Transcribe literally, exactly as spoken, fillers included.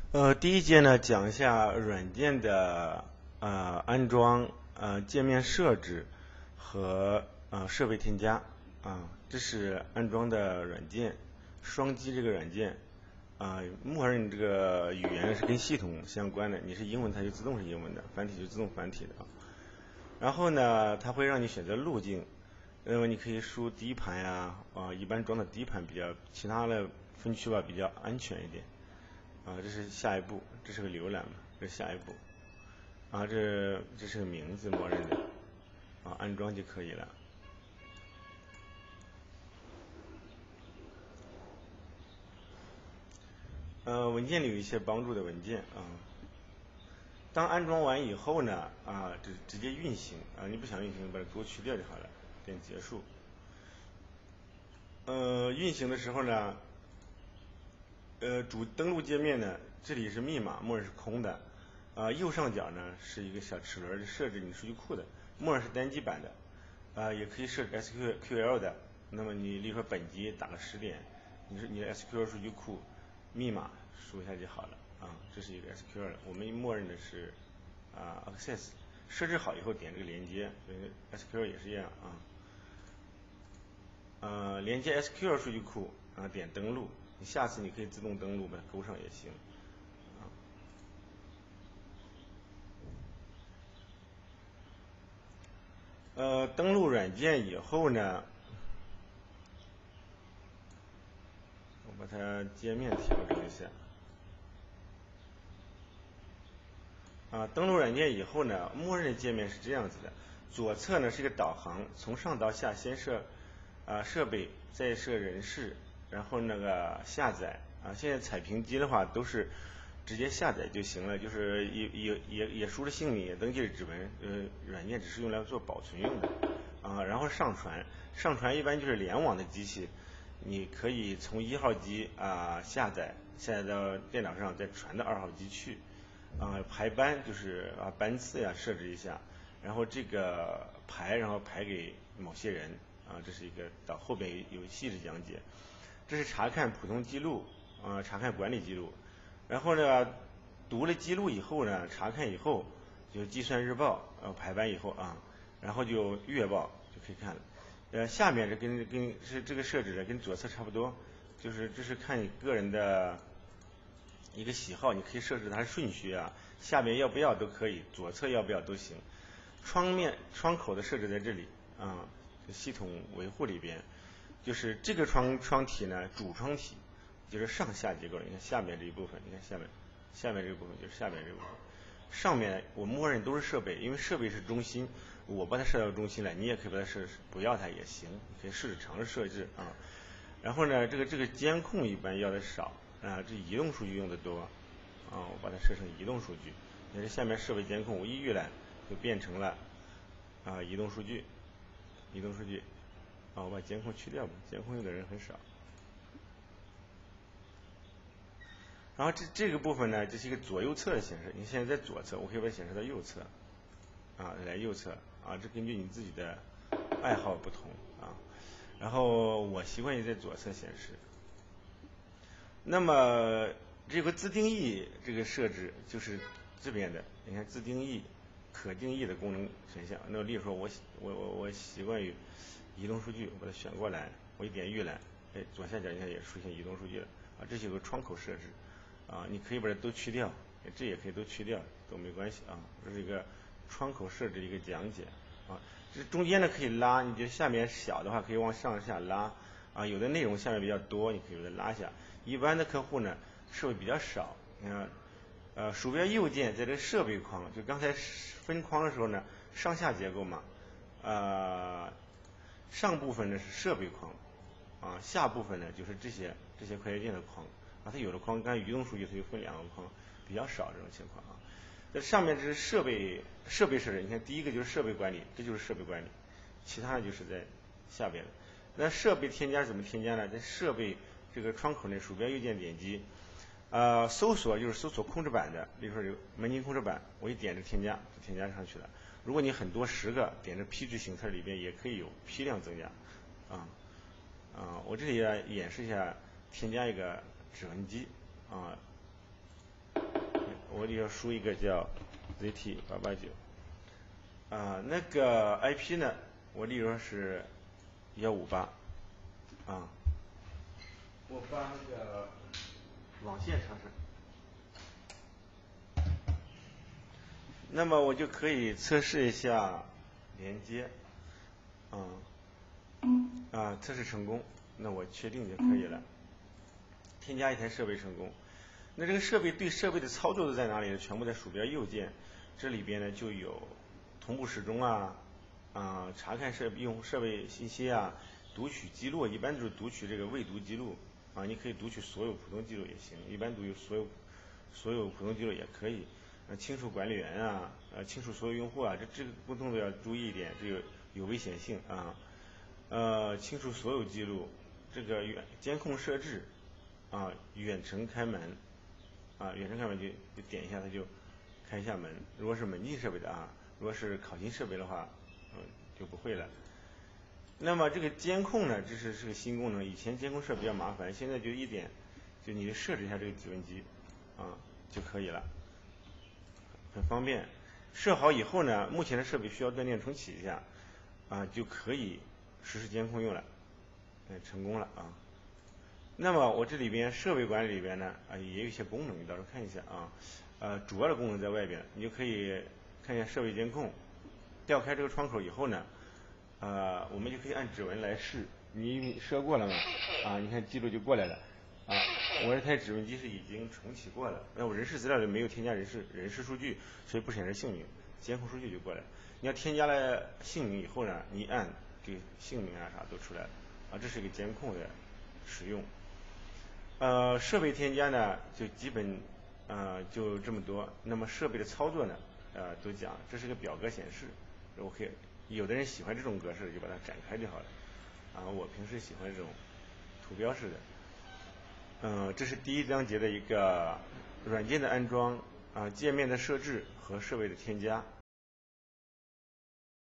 呃，第一节呢，讲一下软件的呃安装、呃界面设置和呃设备添加啊、这是安装的软件。双击这个软件啊、默认这个语言是跟系统相关的，你是英文它就自动是英文的，繁体就自动繁体的啊。然后呢，它会让你选择路径，那么你可以输第一盘呀，啊，一般装的第一盘比较，其他的分区吧比较安全一点。啊，这是下一步，这是个浏览嘛，这是下一步。啊，这这是个名字，默认的，啊，安装就可以了。呃，文件里有一些帮助的文件啊。当安装完以后呢，啊，直直接运行啊，你不想运行，把它勾去掉就好了，点结束。呃，运行的时候呢，呃，主登录界面呢，这里是密码，默认是空的。啊，右上角呢是一个小齿轮设置你数据库的，默认是单机版的。啊，也可以设置 S Q L 的。那么你例如说本级打个十点，你是你的 S Q L 数据库密码输一下就好了。啊，这是一个 S Q L， 我们默认的是啊 access。设置好以后点这个连接，所以 S Q L 也是一样啊。呃，连接 S Q L 数据库啊，点登录。你下次你可以自动登录把它勾上也行。啊，呃，登录软件以后呢，我把它界面调整一下。啊，登录软件以后呢，默认的界面是这样子的。左侧呢是一个导航，从上到下先设啊设备，再设人事，然后那个下载啊。现在彩屏机的话都是直接下载就行了，就是也也也也输了姓名，也登记了指纹，呃，软件只是用来做保存用的啊。然后上传，上传一般就是联网的机器，你可以从一号机啊下载，下载到电脑上，再传到二号机去。啊，排班就是啊班次呀设置一下，然后这个排然后排给某些人啊，这是一个到后边有有细致讲解。这是查看普通记录啊，查看管理记录，然后呢读了记录以后呢，查看以后就计算日报，呃排班以后啊，然后就月报就可以看了。呃，下面是跟跟是这个设置的跟左侧差不多，就是这是看你个人的一个喜好，你可以设置它的顺序啊，下面要不要都可以，左侧要不要都行。窗面窗口的设置在这里啊，系统维护里边，就是这个窗窗体呢，主窗体就是上下结构，你看下面这一部分，你看下面下面这个部分就是下面这个部分，上面我默认都是设备，因为设备是中心，我把它设到中心来，你也可以把它设不要它也行，你可以试试尝试设置啊。然后呢，这个这个监控一般要的少啊，这移动数据用的多啊，我把它设成移动数据。你看下面设备监控，我一预览就变成了啊移动数据，移动数据啊，我把监控去掉吧，监控用的人很少。然后这这个部分呢，这是一个左右侧的显示，你现在在左侧，我可以把它显示到右侧啊，来右侧啊，这根据你自己的爱好不同啊。然后我习惯于在左侧显示。那么这个自定义这个设置就是这边的，你看自定义、可定义的功能选项。那例如说我我我我习惯于移动数据，我把它选过来，我一点预览，哎，左下角你看也出现移动数据了啊，这是有个窗口设置啊，你可以把它都去掉，这也可以都去掉，都没关系啊。这是一个窗口设置的一个讲解啊。这中间呢可以拉，你觉得下面小的话可以往上下拉啊，有的内容下面比较多，你可以把它拉下。一般的客户呢设备比较少，你看呃鼠标右键在这设备框，就刚才分框的时候呢，上下结构嘛，呃上部分呢是设备框啊，下部分呢就是这些这些快捷键的框啊，它有的框，刚才移动数据它就分两个框，比较少这种情况啊。这上面这是设备设备设置，你看第一个就是设备管理，这就是设备管理，其他的就是在下边的。那设备添加怎么添加呢？在设备这个窗口内，鼠标右键点击，呃，搜索就是搜索控制板的，比如说有门禁控制板，我一点着添加就添加上去了。如果你很多十个，点着批值形态里边也可以有批量增加，啊啊，我这里要演示一下添加一个指纹机啊。 我里要输一个叫 Z T 八八九，啊，那个 I P 呢，我例如说是一五八，啊，我把那个网线插上。那么我就可以测试一下连接，啊，啊，测试成功，那我确定就可以了。添加一台设备成功，那这个设备对设备的操作都在哪里呢？全部在鼠标右键，这里边呢就有同步时钟啊，啊，查看设备用户设备信息啊，读取记录，一般就是读取这个未读记录啊，你可以读取所有普通记录也行，一般读有所有所有普通记录也可以。呃，清除管理员啊，呃，清除所有用户啊，这这个沟通都要注意一点，这个有危险性啊。呃，清除所有记录，这个远监控设置啊，远程开门啊，远程开门就就点一下它就开一下门。如果是门禁设备的啊，如果是考勤设备的话，嗯，就不会了。那么这个监控呢，这是是个新功能，以前监控设备比较麻烦，现在就一点，就你设置一下这个体温计啊就可以了。很方便，设好以后呢，目前的设备需要断电重启一下，啊，就可以实时监控用了，哎，成功了啊。那么我这里边设备管理里边呢，啊，也有一些功能，你到时候看一下啊，呃，主要的功能在外边，你就可以看一下设备监控，调开这个窗口以后呢，呃，我们就可以按指纹来试，你设过了吗？啊，你看记录就过来了。啊，我这台指纹机是已经重启过了，那我人事资料里没有添加人事人事数据，所以不显示姓名，监控数据就过来了。你要添加了姓名以后呢，你按这个姓名啊啥都出来了，啊，这是一个监控的使用。呃，设备添加呢，就基本呃就这么多。那么设备的操作呢，呃都讲，这是个表格显示 ，OK。有的人喜欢这种格式，就把它展开就好了。啊，我平时喜欢这种图标式的。嗯，这是第一章节的一个软件的安装啊，界面的设置和设备的添加。